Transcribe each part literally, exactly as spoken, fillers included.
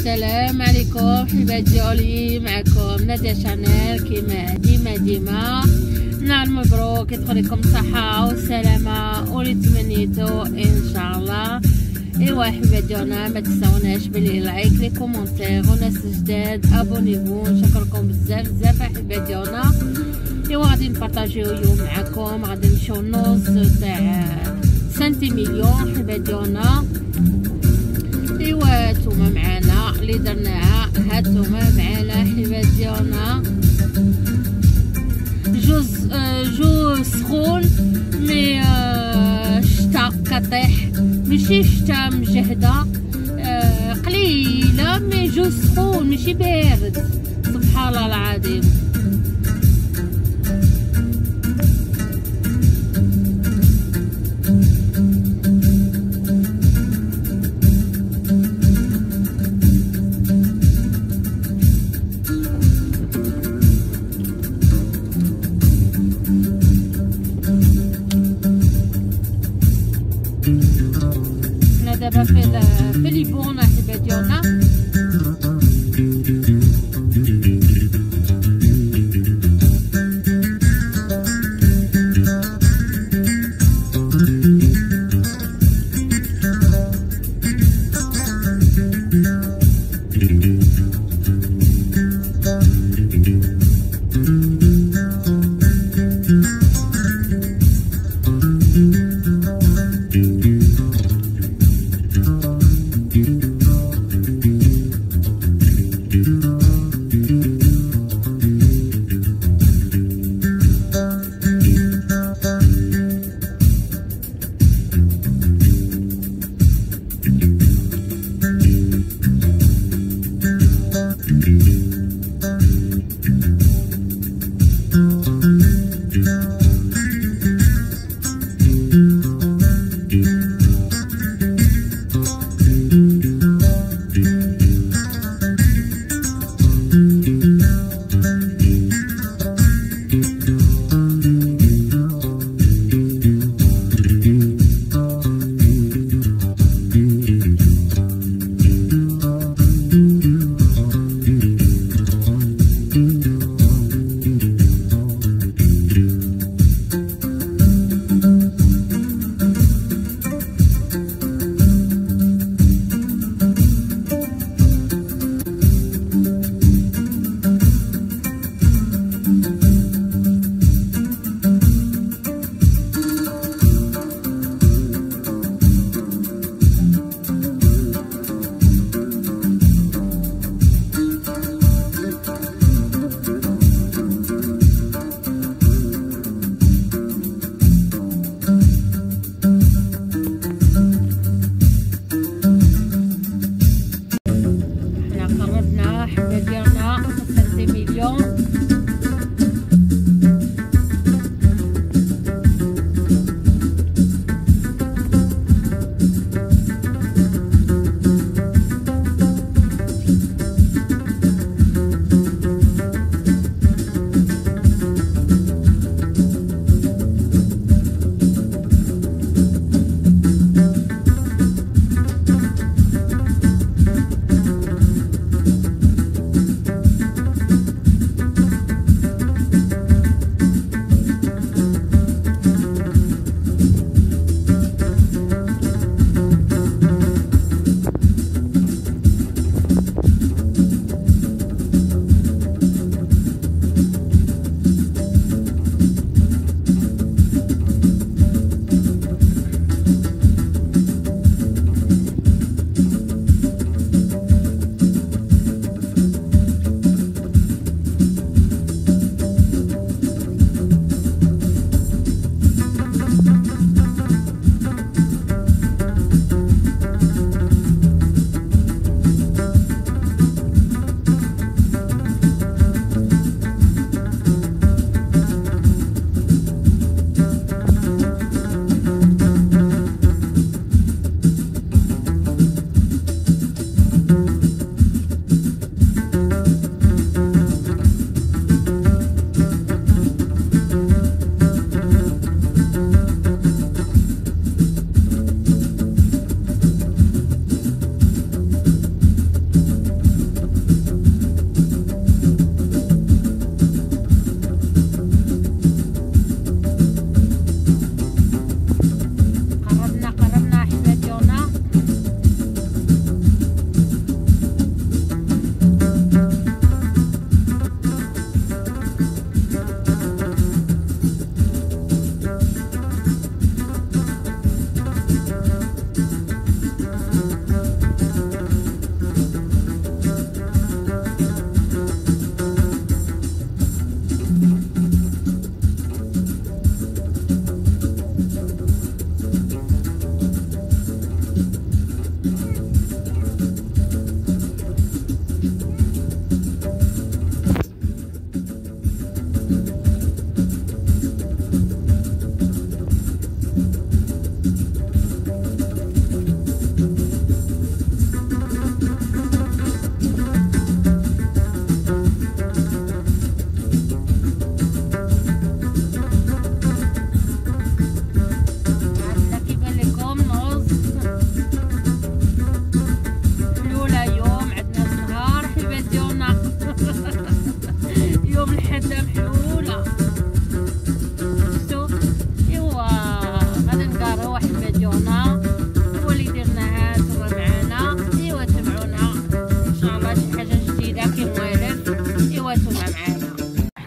السلام عليكم حبايب ديالي، معكم نادية شانيل كيما ديما ديما. نهار مبروك، يدخل لكم صحة وسلامة واللي تمنيتو ان شاء الله. ايوا حبايب ديالنا ما تنساوناش بلي لايك لي كومونتير، وناس جداد ابونيفو، نشكركم بزاف بزاف حبايب ديالنا. ايوا غادي نبارطاجيو اليوم معكم، غادي نمشيو نص تاع سنتي مليون حبايب ديالنا. ايوا نتوما معانا اللي درناها، هانتوما معانا حبايب ديالنا جوز جو سخون مي شتا كطيح، ماشي شتا مجهده قليله، مي جو سخون ماشي بارد، سبحان الله العظيم. دابا في في لي بون حبايب ديالنا،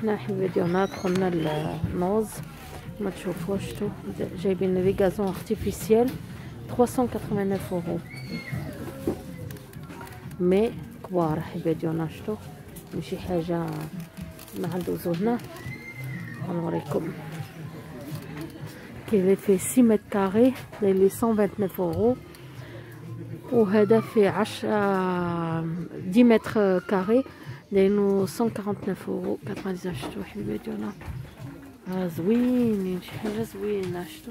هنا حبيبات ديالنا دخلنا للنوز ما تشوفوش. شتو جايبين لي غازون ارتيفيسيال ثلاثمية وتسعة وثمانين اورو مي كبار حبيبات ديالنا. شتو ماشي حاجه ما غندوزو هنا غنوريكم. كاين اللي فيه ستة متر كاري داير لي مية وتسعة وعشرين اورو، وهذا فيه عشرة عشرة متر كاري دايرو مية وتسعة وأربعين اورو تسعة وتسعين. شتو حبيبات ديالنا راه زوينين، شي حاجه زوينه. شتو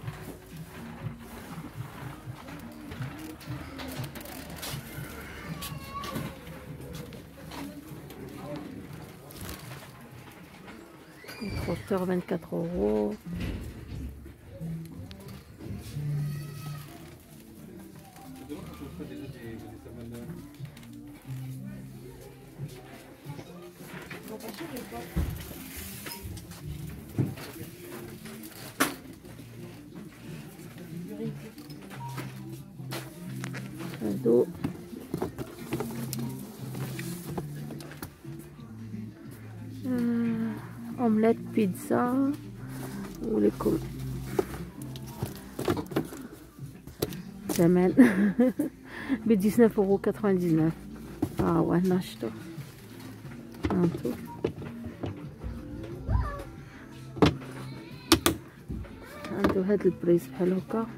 ميكروتور أربعة وعشرين اورو. هادو آه. اومليت بيتزا ولكم ثمن ب تسعطاش اورو تسعة وتسعين. ها هو هنا. شتو هانتو عندو هاد البريز بحال هكا.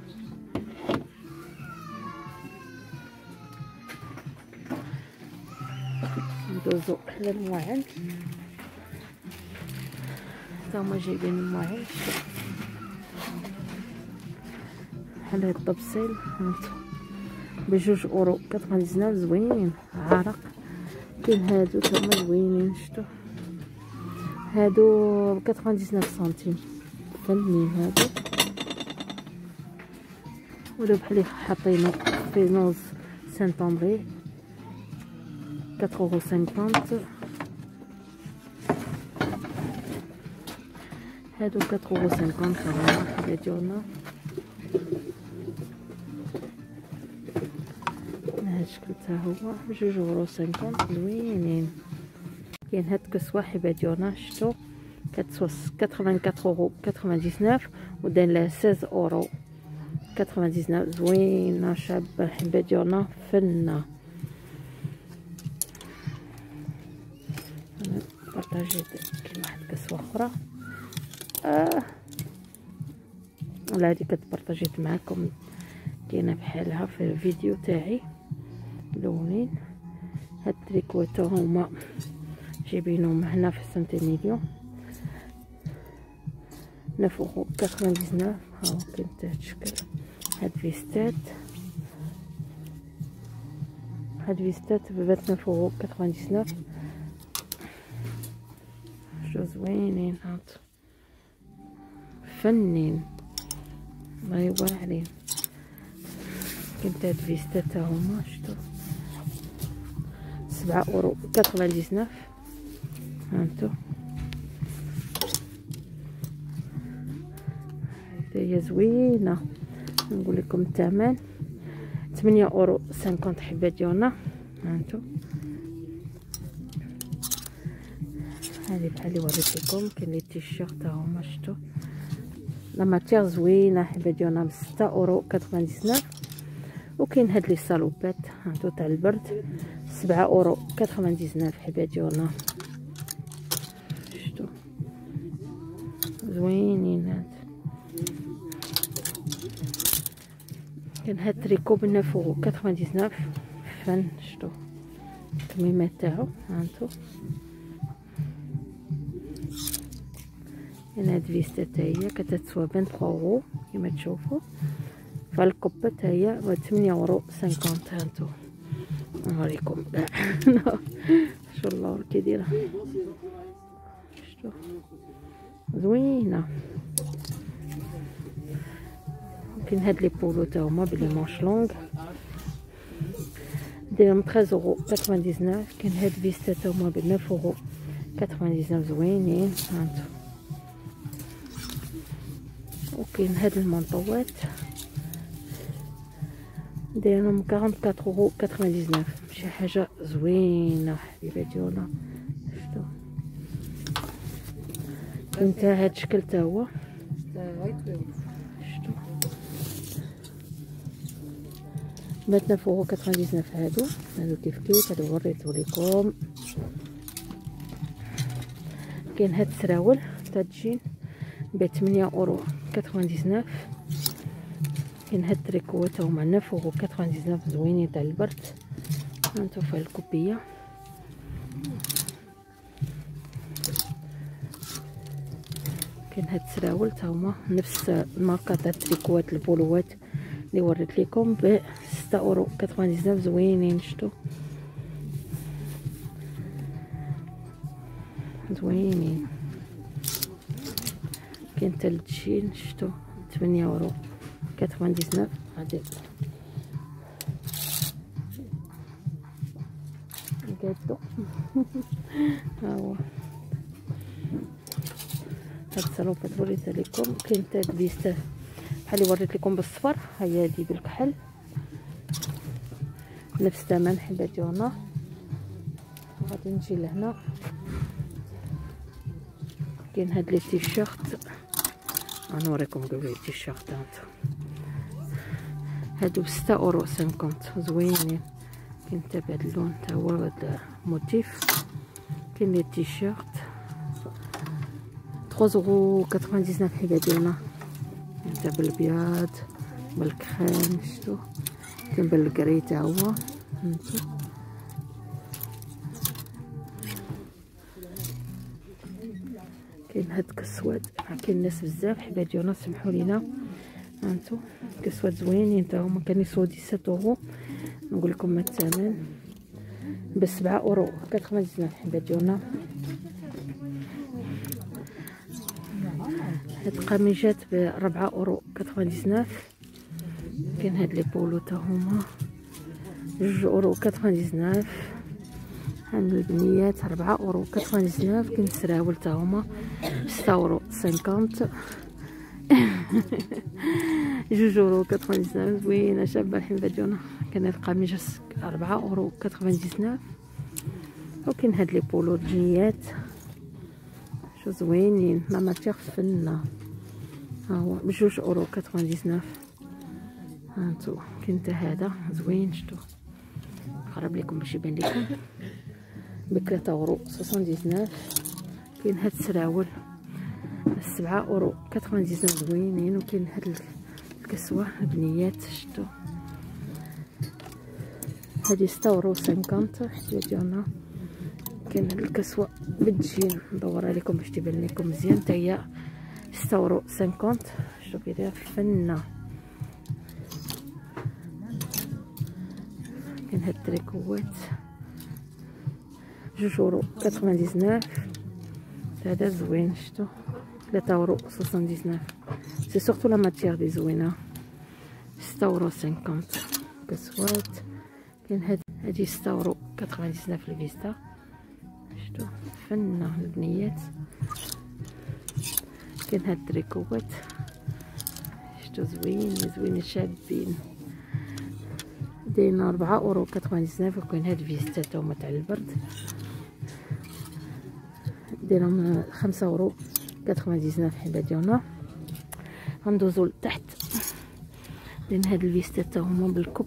ندوزو على الماعن، تا هما جايبين الماعن بحال هاد الطبسيل. هانتو بجوج اورو تسعة وتسعين زوين عرق. كاين هادو تا هما زوينين. شتو هادو تسعة وتسعين سنتيم فنين هادو. ولا بحال حاطينو في نوز سانت اندري أربعة اورو خمسين. هادو أربعة اورو خمسين كمان حبيبات ديالنا. هاد الشكل تا هو بجوج اورو خمسين زوينين. كاين هاد الكسوه حبيبات ديالنا. شتو كتسوى أربعة وثمانين اورو تسعة وتسعين وداير لها ستة عشر اورو تسعة وتسعين زوينه شابه حبيبات ديالنا فنه. انا بارطاجيت كاين واحد الكسوه اخرى اه ولا هادي كتبارطاجيت معكم كاينه بحالها في الفيديو تاعي لونين. هاد التريكوات هما جايبينهم هنا في سنتيميليون تسعة اورو تسعة وتسعين. ها هو كاين حتى هاد الشكل. هاد فيستات هاد فيستات ب تسعة اورو تسعة وتسعين. شو زوينين هاد فنين الله يبارك عليهم. كاين هاد فيستات هما. شتو سبعة اورو تسعة وتسعين. هانتو هي زوينه. نقول لكم الثمن ثمانية اورو خمسين حبات ديالنا. هانتو هذه بحال اللي وريت لكم. كاين لي تيشيرت هما. شتو لا ماتير زوينه حبات ديالنا ب ستة اورو تسعة وتسعين. وكاين هاد لي صالوبات هانتو تاع البرد سبعة اورو تسعة وتسعين حبات ديالنا. شتو زوينين هاد. كاين هاد التريكو ب تسعة اورو تسعة وتسعين فن. شتو الكميمات تاعو هانتو. كاين هاد فيستا تا هي كتتسوى ثلاثة وعشرين اورو كيما تشوفوا. فالكوبا تا هي ب ثمانية اورو خمسين. هانتو نوريكم كاع شو الله كي دايره. شتو زوينه. كاين هاد لي بولو تا هما بلي مانش لونغ دايرهم ثلاثة اورو تسعة وتسعين. كاين هاد فيستا تا هما ب تسعة اورو تسعة وتسعين زوينين. هانتو وكاين هاد المنطوات دايرهم أربعة وأربعين اورو تسعة وتسعين. شي حاجه زوينه حبيبات ديالنا. شتو كاين حتى هاد الشكل حتى هو شتو باتنا فوق تسعة وتسعين هادو هادو كيف كيف هادو وريتو لكم. كاين هاد السراول تاع الجين ب ثمانية اورو تسعة وتسعين. كاين هاد التريكوات هما هنا فوق تسعة وتسعين زوينين تاع البرد. هانتو فيها الكوبيه. كاين هاد السراول تا هما نفس الماركه تاع التريكوات البولوات اللي وريت لكم ب ستة اورو تسعة وتسعين زوينين شتو زوينين. كاين حتى الجين شتو ثمانية اورو تسعة وتسعين. غادي كادو ها هو هاد السلوبات وريتها لكم. كاين حتى البيست بحال اللي وريت لكم بالصفر، هي هادي بالكحل نفس الثمن حبات ديالنا. غادي نجي لهنا كاين هاد لي تيشيرت غنوريكم قبل لي تيشيرت هانتو هادو بستة اورو خمسين زوينين. كاين حتى بهاد اللون تا هو هاد الموتيف. كاين لي تيشيرت ثلاثة اورو تسعة وتسعين حبات ديالنا حتى بالابيض بالكريم شتو. كاين بالكري تا هو هانتو. كاين هاد الكسوات كاين الناس بزاف حبات ديالنا سمحوا لينا هانتو كسوات زوينين تا هما. كان يسوا سبعة اورو نقول لكم الثمن ب سبعة اورو تسعة وتسعين حبات ديالنا. هاد القميجات ب أربعة اورو تسعة وتسعين. كاين هاد لي بولو تا هما جوج اورو تسعة وتسعين. هاد البنيات أربعة اورو تسعة وتسعين. كاين السراول تا هما ستة اورو خمسين. جوج اورو تسعة وتسعين زوينه شابه الحبات ديالنا. كاين هاد القميجه أربعة اورو تسعة وتسعين. وكاين هاد لي بولو البنيات شو زوينين لا ماتيغ فنه. ها هو بجوج اورو تسعة وتسعين. هانتو كاين حتى هذا زوين شتو قرب لكم باش يبان لكم ب ثلاثة اورو تسعة وتسعين. كاين هاد السراول سبعة اورو تسعة وتسعين زوينين. وكاين هاد الكسوه البنيات شتو هادي ستة اورو خمسين حتى ديالنا. كاين هاد الكسوه بالجين ندورها لكم باش تبان لكم مزيان حتى هي ستة اورو خمسين. شتو كي دايره فنه. كاين هاد التريكوات جوج اورو تسعة وتسعين. هذا زوين شتو ثلاثة اورو تسعة وتسعين. سي سورتو لا ماتيغ دي زوينه ستة اورو خمسين كسوات. كاين هاد هادي ستة اورو تسعة وتسعين في الفيستا شتو فنه البنيات. كاين هاد التريكوات شتو زوين زوين شابين دايرين أربعة اورو تسعة وتسعين. وكاين هاد الفيستا تا هما تاع البرد دايرهم خمسة اورو تسعة وتسعين حبات ديالنا. غندوزو لتحت لان هاد الفيستا تا هما بالكب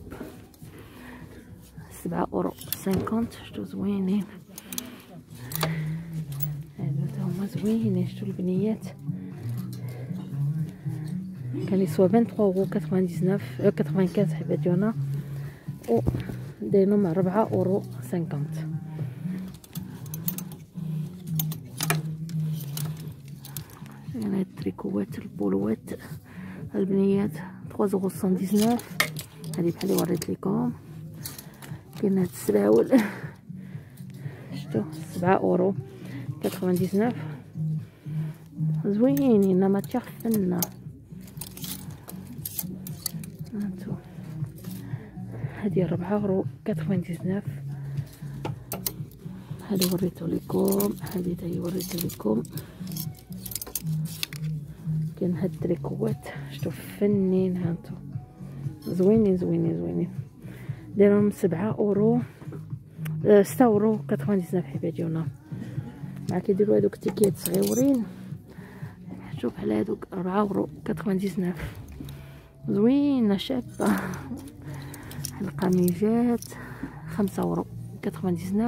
سبعة اورو خمسين. شتو زوينين هادو تا هما زوينين شتو البنيات. كان يسوا ثلاثة اورو تسعة وتسعين ثمانية حبات ديالنا. و دايرهم أربعة اورو خمسين. يعني هاد التريكوات البولوات البنيات ثلاثة اورو تسعة وتسعين. هادي بحال اللي وريت لكم. كاين هاد السراول شتو سبعة اورو تسعة وتسعين زوينين لا ماتيغ فنه. هانتو هادي أربعة اورو تسعة وتسعين. هادي وريتو لكم. هادي تاهي وريتو لكم. كاين هاد التريكوات شتو فنين هانتو زوينين زوينين زوينين. دايرهم سبعة اورو ستة اورو تسعة وتسعين حبات ديالنا. مع كيديروا هادوك التيكيات صغيورين شتو بحال هادوك ربعة اورو تسعة زوينه شابه. القميجات خمسة اورو تسعة.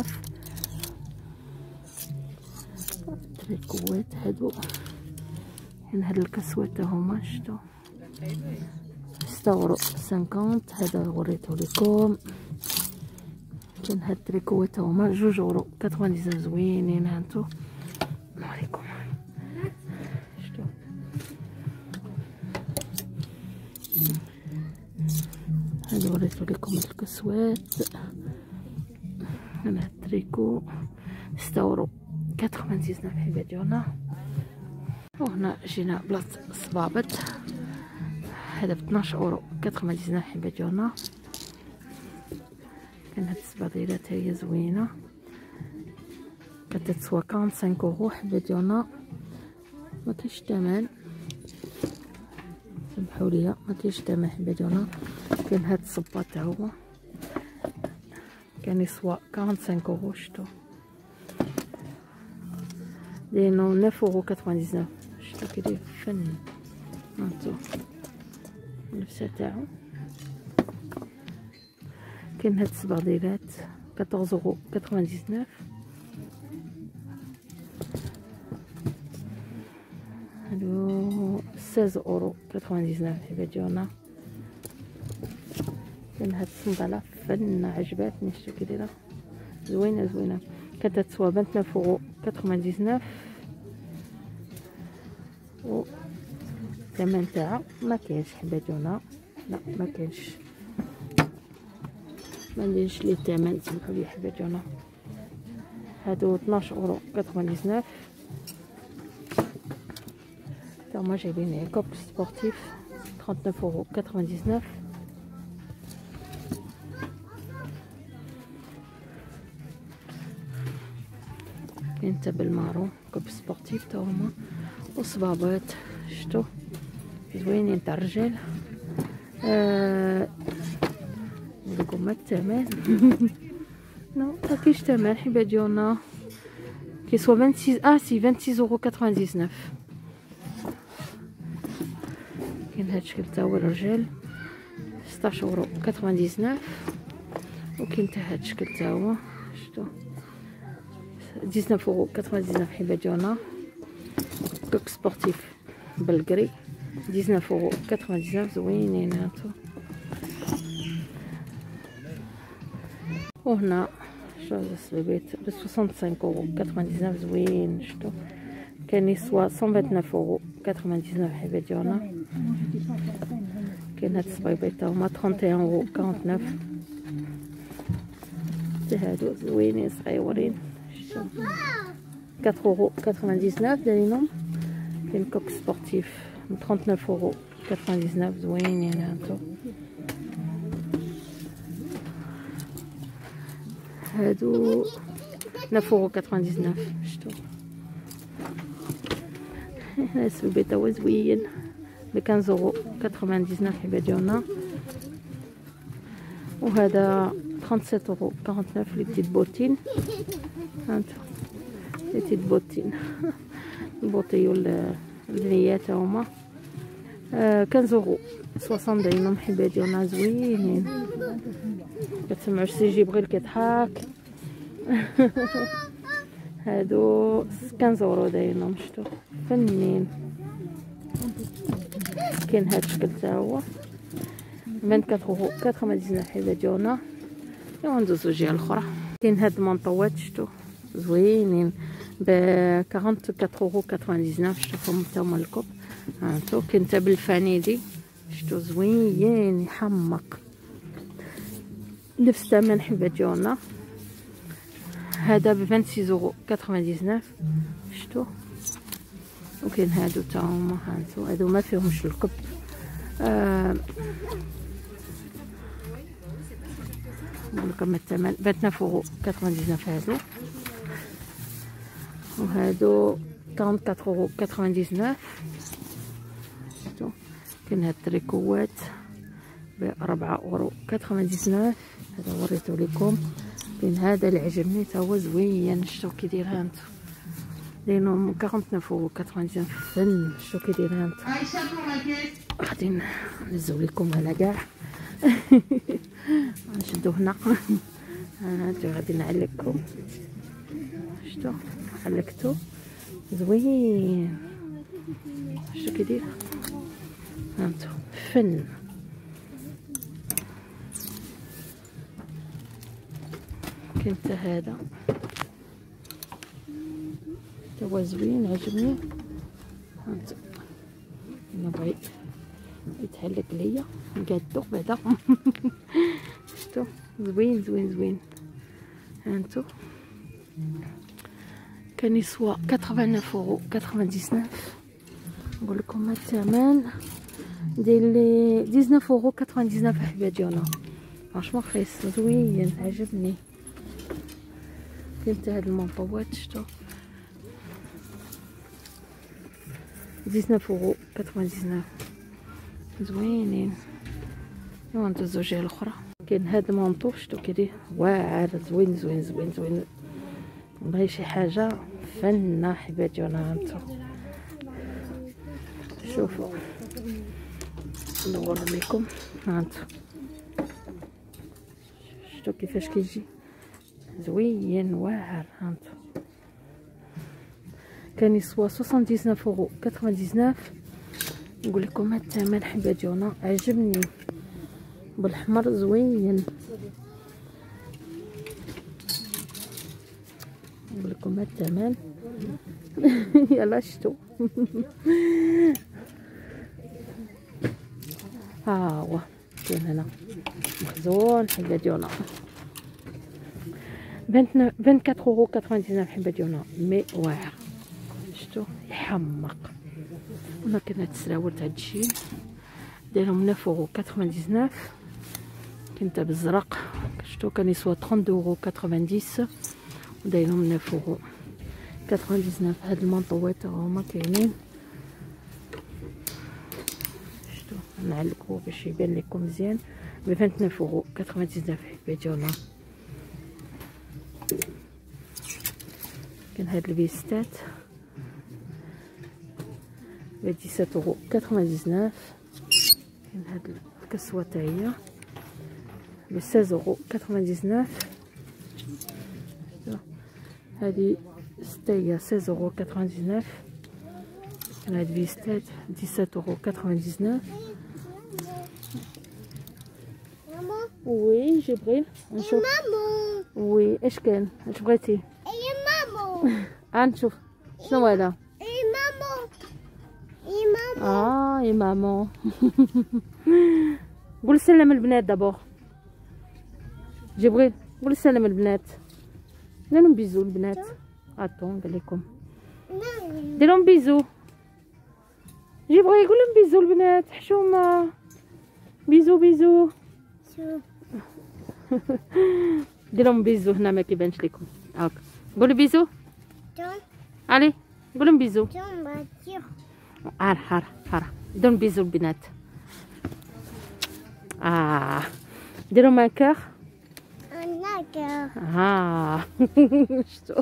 التريكوات هادو يعني هاد الكسوات هما شتو ستة اورو خمسين. هذا وريته لكم. كاين هاد التريكوات هما جوج اورو تسعة زوينين. هانتو نوريكم شتو هذا وريته لكم الكسوات. هذا التريكو ستة اورو تسعة حبات ديالنا. وهنا جينا بلاصه الصبابط. هذا ب اثناش اورو تسعة حبات ديالنا. كاين هاد الصباطيلات هي زوينه كتتسوى خمسة اورو حبه ديالنا. ما كاينش الثمن سمحوا لي ما كاينش الثمن حبه ديالنا. كاين هاد الصباط تا هو كان يسوى خمسة اورو. شتو دينو تسعة اورو تسعة. شتو كيدير فن. هانتو اللبسه تاعو. كاين هاد الصباطيلات أربعطاش اورو تسعة. هادو ستة عشر اورو تسعة حبات ديالنا. كاين هاد الصنداله فن عجباتني. شتو كي دايره زوينه زوينه. كانت تسوى تسعة عشر اورو تسعة و الثمن تاعها ما كاينش حبات ديالنا. لا ما كاينش ما نديرش لي الثمن سمحوا لي حبات ديالنا. هادو اثناش اورو تسعة. تا هما جايبين لي كوب سبورتيف ثلاثة وثلاثين اورو تسعة. كاين تا بالمارون كوب سبورتيف تا هما. وصبابط شتو زوينين تاع الرجال. آه نقولكم ما الثمن نو ما كاينش ثمن حبات ديالنا. كيسوا ستة وعشرين اه سي ستة وعشرين اورو تسعة. كاين هاد الشكل تا هو الرجال ستطاش اورو تسعة. وكاين تا هاد الشكل تا هو شتو تسعة اورو تسعة حبات ديالنا. كوك سبورتيف بالكري تسعة اورو تسعة زوينين. هانتو وهنا شوز السبيبيت ب خمسة وستين اورو تسعة زوين. شتو كان يسوى مية وتسعة وثمانين اورو تسعة حبات ديالنا. كاين هاد السبيبيت تا هما واحد وثلاثين اورو تسعة. تا هادو زوينين صغيورين. شتو أربعة اورو تسعة دايرينهم. كاين كوك سبورتيف ثلاثة وثلاثين اورو تسعة زوينين. هانتو هادو تسعة اورو تسعة. شتو هنا السبيبيت هو زوين ب خمسة اورو تسعة حبات ديالنا. وهذا ثلاثة وثلاثين اورو تسعة لي بتيت بوتين. هانتو لي بتيت بوتين البوطيو البنيات هما خمسة اورو ستين دايرهم حبات ديالنا زوينين. كتسمعوا السي جي بغير كيضحك. هادو خمسة اورو دايرهم. شتو فنين. كاين هاد الشكل تا هو أربعة وعشرين اورو تسعة حبات ديالنا. وندوزو الجهه الاخرى. كاين هاد المنطوات شتو زوينين ب أربعة وأربعين اورو تسعة. شوفهم تا هما الكوب. هانتو كاين تا بالفانيلي. شتو زوين يحمق نفس الثمن حبات ديالنا. هذا ب ستة وعشرين اورو تسعة. شتو وكاين هادو تا هما. هانتو هادو ما فيهمش الكب. آه نقولكم الثمن ب اثناش اورو تسعة هادو. وهادو أربعة وأربعين اورو تسعة. شتو كاين هاد التريكوات ب أربعة اورو تسعة. هذا وريته لكم. كاين هذا اللي عجبني تا هو زوين. شتو كي داير. هانتو دايرهم أربعة وتسعين وتسعة فن. شو كيدير هانت غادي نهزو لكم هنا كاع. نشدو هنا هانتو غادي نعلقكم. شتو علقتو زوين. شتو كيدير هانتو فن. كاين حتى هذا تا هو زوين عجبني. هانتو انا بغيت يتعلق ليا نقادو بعدا. شتو زوين زوين زوين. هانتو كان يسوى تسعة وثمانين يورو تسعة وتسعين. نقول لكم الثمن ديال لي تسعة عشر يورو تسعة وتسعين حبات ديالنا. فرشمون رخيص زوين عجبني. كاين حتى هاد المونطوات شتو تسعة عشر يورو تسعة وتسعين زوينين. ايوا ندوزو الجهه الاخرى. كاين هاد المونطو شتو كيدير واعر زوين زوين زوين زوين. بغي شي حاجه فنه حبات ديالنا. هانتو شوفوا نورهم لكم. هانتو شتو كيفاش كيجي زوين واعر. هانتو كان يسوى تسعة وتسعين يورو تسعة وتسعين. نقول لكم هاد الثمن حبات ديالنا عجبني بالاحمر زوين. نقول لكم هاد الثمن. يلا شتو. ها هو كاين هنا مخزون حبات ديالنا أربعة وعشرين يورو تسعة وتسعين حبات ديالنا مي واعر. شتو يحمق. هنا كاين هاد السراول تاع الجين دايرهم تسعة يورو تسعة وتسعين. كاين تا بالزرق شتو كان يسوى ثلاثين يورو تسعين ودايرهم تسعة يورو تسعة وتسعين. هاد المنطوات هما كاينين. شتو نعلقو باش يبان لكم مزيان ب اثنين وعشرين يورو تسعة وتسعين في حبات ديالنا. كاين هاد الفيستات ب سبعة عشر يورو تسعة وتسعين. كاين هاد الكسوه تا هي ب ستة عشر يورو تسعة وتسعين. هادي ستة ستة يورو تسعة وتسعين. كاين هاد فيستات سبعة عشر يورو تسعة وتسعين. وي جبريل نشوف. وي اش كان اش بغيتي؟ يا مامو. غنشوف شنو هذا. يا مامو. يا مامو. اه يا مامو. قول سلام البنات دابور. جبريل قول سلام البنات. ديرهم بيزو البنات. اتون قال لكم ديرهم بيزو. جبريل قول لهم بيزو البنات حشومه. بيزو بيزو. شوف ديرهم بيزو هنا ما كيبانش لكم. هاك قولي بيزو. جون علي قولهم بيزو. جون باتيو. هار هار هار ديرهم بيزو البنات. اه ديرهم ان كور. انا كا ها شتو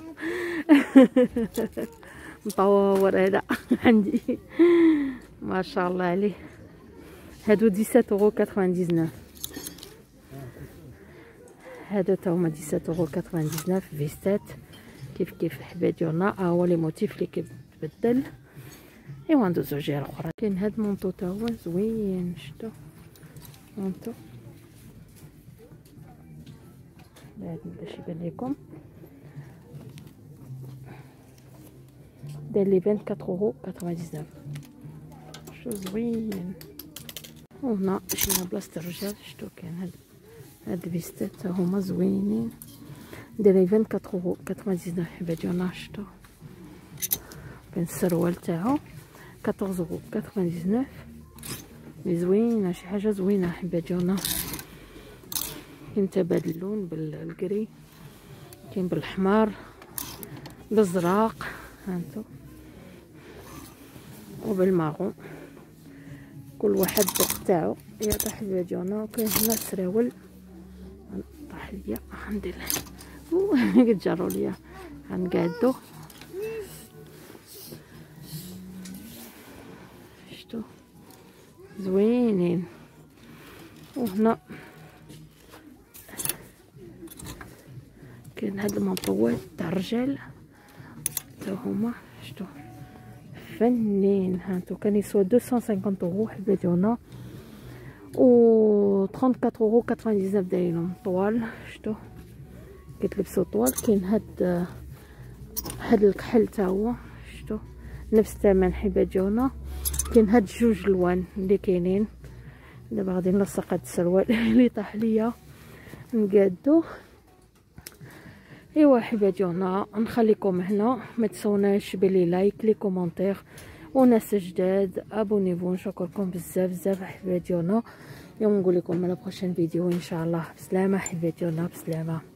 مطور هذا عندي ما شاء الله عليه. هادو سبعة عشر يورو تسعة وتسعين. هادو تا هما سبعة عشر يورو تسعة وتسعين فيستات كيف كيف الحبات ديالنا. ها هو لي موتيف اللي كيتبدل. ايوا ندوزو الجهه الاخرى. كاين هاد المونطو تا هو زوين. شتو مونطو بعد باش يبان لكم داير لي أربعة وعشرين يورو تسعة وتسعين. شو زوين. وهنا مشينا بلاصه الرجال. شتو كاين هاد هاد الفيستات هما زوينين دايرين أربعة وعشرين يورو تسعة وتسعين حبات ديالنا. شتو كاين السروال تاعو أربعة عشر يورو تسعة وتسعين. مي زوينه شي حاجه زوينه حبات ديالنا. كاين تبادل اللون بالكري كاين بالاحمر بالزرق هانتو وبالماغون. كل واحد الذوق تاعو. يا طاح حبات ديالنا. وكاين هنا سراول طاح ليا غندير قد جرو ليا غنقادو. زوينين. وهنا كاين هاد المنطوات تاع الرجال تا هما شتو فنين. هانتو كان يسوى مئتين وخمسين اورو حبيتونا و ثلاثة وثلاثين اورو تسعة وتسعين دايرهم طوال. شتو كيتلبسو طوال. كاين هاد هاد الكحل تا هو شتو نفس الثمن حبيتونا. كاين هاد جوج الوان اللي كاينين. دابا غادي نلصق هاد السروال اللي طاح ليا نقادو. ايوا حبايبنا نخليكم هنا، ما تنسوناش بلي لايك لي كومونتير، وناس جداد ابونيفو. نشكركم بزاف بزاف حبايبنا. يوم نقول لكم على بروشين فيديو ان شاء الله. بسلامه حبايبنا بسلامه.